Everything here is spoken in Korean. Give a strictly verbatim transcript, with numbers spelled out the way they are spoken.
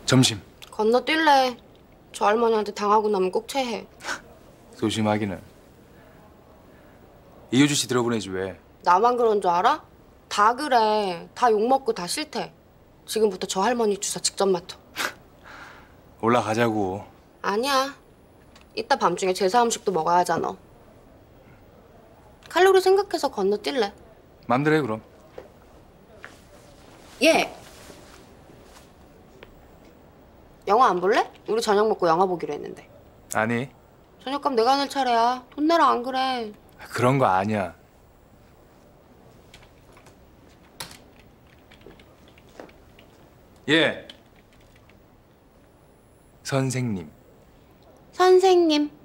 점심. 건너뛸래. 저 할머니한테 당하고 나면 꼭 체해. 소심하기는. 이효주 씨 들어보내지 왜? 나만 그런 줄 알아? 다 그래. 다 욕먹고 다 싫대. 지금부터 저 할머니 주사 직접 맡아. 올라가자고. 아니야. 이따 밤중에 제사 음식도 먹어야 하잖아. 칼로리 생각해서 건너뛸래. 맘대로 해 그럼. 예. 영화 안 볼래? 우리 저녁 먹고 영화 보기로 했는데. 아니 저녁값 내가 낼 차례야. 돈 내라 안 그래. 그런 거 아니야. 예. 선생님. 선생님.